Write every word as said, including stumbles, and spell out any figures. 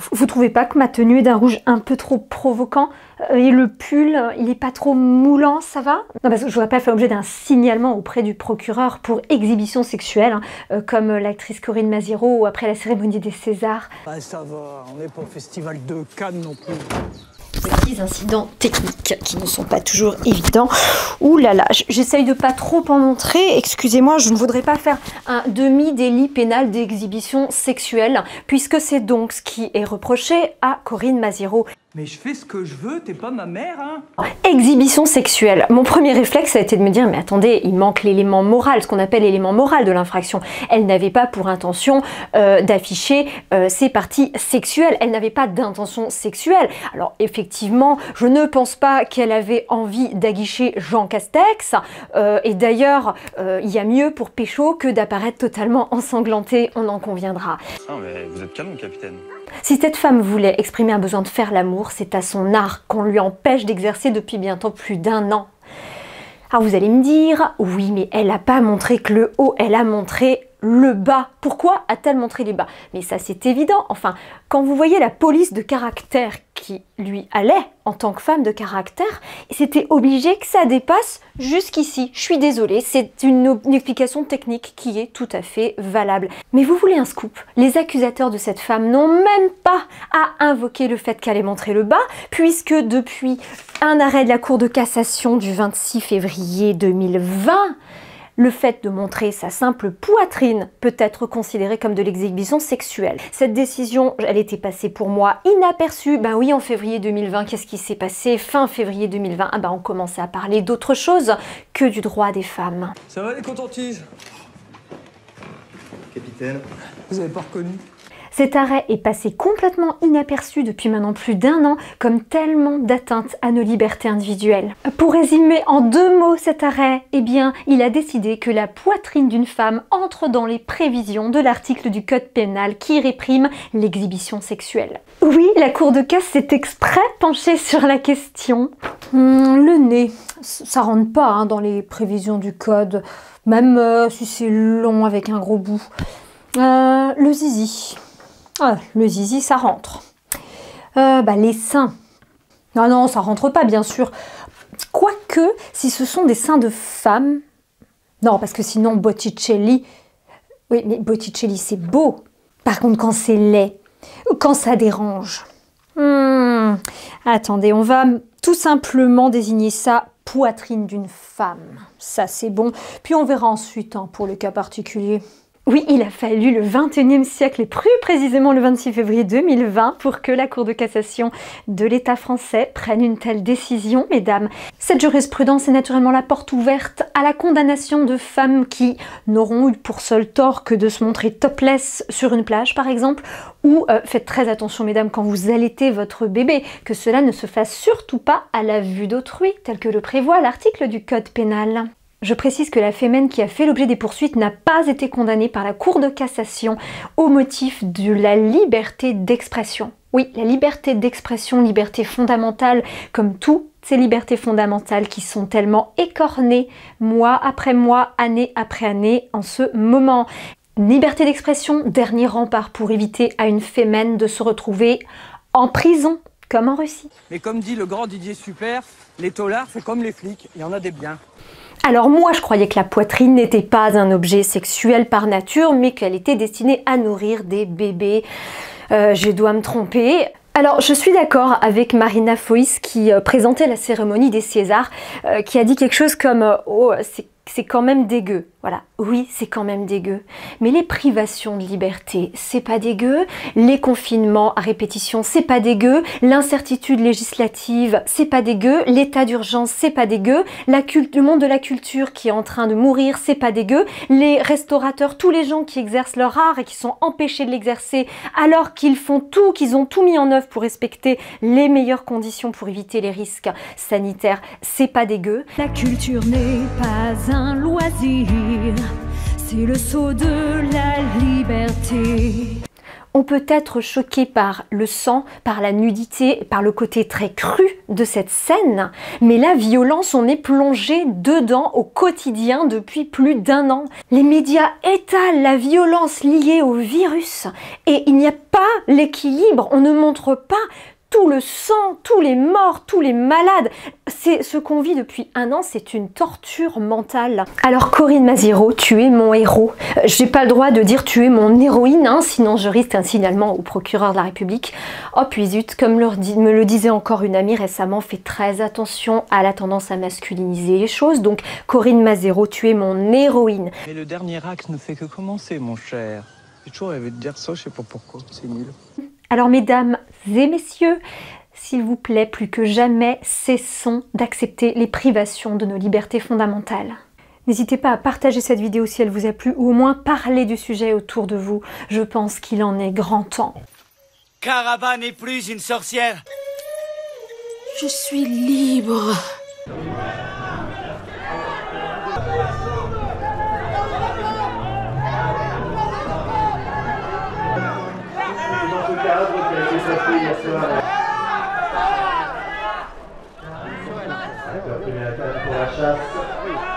Vous trouvez pas que ma tenue est d'un rouge un peu trop provoquant? Et le pull, il est pas trop moulant, ça va? Non, parce que je voudrais pas faire l'objet d'un signalement auprès du procureur pour exhibition sexuelle, hein, euh, comme l'actrice Corinne Maziero ou après la cérémonie des Césars. Ah, ça va, on n'est pas au festival de Cannes non plus. Petits incidents techniques qui ne sont pas toujours évidents. Ouh là là, j'essaye de pas trop en montrer. Excusez-moi, je ne voudrais pas faire un demi-délit pénal d'exhibition sexuelle, puisque c'est donc ce qui est reproché à Corinne Maziero. Mais je fais ce que je veux, t'es pas ma mère, hein? Exhibition sexuelle. Mon premier réflexe a été de me dire, mais attendez, il manque l'élément moral, ce qu'on appelle l'élément moral de l'infraction. Elle n'avait pas pour intention euh, d'afficher euh, ses parties sexuelles. Elle n'avait pas d'intention sexuelle. Alors effectivement, je ne pense pas qu'elle avait envie d'aguicher Jean Castex. Euh, et d'ailleurs, euh, il y a mieux pour pécho que d'apparaître totalement ensanglanté, on en conviendra. Non mais vous êtes canon, capitaine. Si cette femme voulait exprimer un besoin de faire l'amour, c'est à son art qu'on lui empêche d'exercer depuis bientôt plus d'un an. Alors vous allez me dire, oui mais elle n'a pas montré que le haut, elle a montré le bas. Pourquoi a-t-elle montré les bas? Mais ça c'est évident, enfin, quand vous voyez la police de caractère qui lui allait en tant que femme de caractère, c'était obligé que ça dépasse jusqu'ici. Je suis désolée, c'est une, une explication technique qui est tout à fait valable. Mais vous voulez un scoop? Les accusateurs de cette femme n'ont même pas à invoquer le fait qu'elle ait montré le bas, puisque depuis un arrêt de la Cour de cassation du vingt-six février deux mille vingt, le fait de montrer sa simple poitrine peut être considéré comme de l'exhibition sexuelle. Cette décision, elle était passée pour moi inaperçue. Ben oui, en février deux mille vingt, qu'est-ce qui s'est passé? Fin février deux mille vingt, ah ben on commençait à parler d'autre chose que du droit des femmes. Ça va les cotons-tiges? Capitaine. Vous avez pas reconnu? Cet arrêt est passé complètement inaperçu depuis maintenant plus d'un an, comme tellement d'atteintes à nos libertés individuelles. Pour résumer en deux mots cet arrêt, eh bien, il a décidé que la poitrine d'une femme entre dans les prévisions de l'article du Code pénal qui réprime l'exhibition sexuelle. Oui, la Cour de casse s'est exprès penchée sur la question. Hum, le nez, ça rentre pas hein, dans les prévisions du Code, même euh, si c'est long avec un gros bout. Euh, le zizi. Ah, le zizi, ça rentre. Euh, bah, les seins. Non, non, ça rentre pas, bien sûr. Quoique, si ce sont des seins de femmes... Non, parce que sinon, Botticelli... Oui, mais Botticelli, c'est beau. Par contre, quand c'est laid, quand ça dérange... Hmm. Attendez, on va tout simplement désigner ça poitrine d'une femme. Ça, c'est bon. Puis on verra ensuite hein, pour le cas particulier. Oui, il a fallu le vingt et unième siècle et plus précisément le vingt-six février deux mille vingt pour que la Cour de cassation de l'État français prenne une telle décision, mesdames. Cette jurisprudence est naturellement la porte ouverte à la condamnation de femmes qui n'auront eu pour seul tort que de se montrer topless sur une plage, par exemple, ou euh, faites très attention, mesdames, quand vous allaitez votre bébé, que cela ne se fasse surtout pas à la vue d'autrui, tel que le prévoit l'article du Code pénal. Je précise que la fémène qui a fait l'objet des poursuites n'a pas été condamnée par la Cour de cassation au motif de la liberté d'expression. Oui, la liberté d'expression, liberté fondamentale, comme toutes ces libertés fondamentales qui sont tellement écornées, mois après mois, année après année, en ce moment. Liberté d'expression, dernier rempart pour éviter à une fémène de se retrouver en prison, comme en Russie. Mais comme dit le grand Didier Super, les taulards, c'est comme les flics, il y en a des biens. Alors moi, je croyais que la poitrine n'était pas un objet sexuel par nature, mais qu'elle était destinée à nourrir des bébés. Euh, je dois me tromper. Alors, je suis d'accord avec Marina Foïs qui euh, présentait la cérémonie des Césars, euh, qui a dit quelque chose comme euh, « Oh, c'est c'est quand même dégueu ». Voilà, oui, c'est quand même dégueu. Mais les privations de liberté, c'est pas dégueu. Les confinements à répétition, c'est pas dégueu. L'incertitude législative, c'est pas dégueu. L'état d'urgence, c'est pas dégueu. La le monde de la culture qui est en train de mourir, c'est pas dégueu. Les restaurateurs, tous les gens qui exercent leur art et qui sont empêchés de l'exercer alors qu'ils font tout, qu'ils ont tout mis en œuvre pour respecter les meilleures conditions pour éviter les risques sanitaires, c'est pas dégueu. La culture n'est pas un loisir, c'est le sceau de la liberté. On peut être choqué par le sang, par la nudité, par le côté très cru de cette scène, mais la violence, on est plongé dedans au quotidien depuis plus d'un an. Les médias étalent la violence liée au virus et il n'y a pas l'équilibre, on ne montre pas tout le sang, tous les morts, tous les malades. C'est ce qu'on vit depuis un an, c'est une torture mentale. Alors Corinne Maziero, tu es mon héros. J'ai pas le droit de dire tu es mon héroïne, hein, sinon je risque un signalement au procureur de la République. Oh puis zut, comme le, me le disait encore une amie récemment, fais très attention à la tendance à masculiniser les choses. Donc Corinne Maziero, tu es mon héroïne. Mais le dernier axe ne fait que commencer, mon cher. J'ai toujours rêvé de dire ça, je sais pas pourquoi, c'est nul. Alors mesdames et messieurs, s'il vous plaît, plus que jamais, cessons d'accepter les privations de nos libertés fondamentales. N'hésitez pas à partager cette vidéo si elle vous a plu ou au moins parler du sujet autour de vous. Je pense qu'il en est grand temps. Caraba n'est plus une sorcière. Je suis libre. Pour la chasse.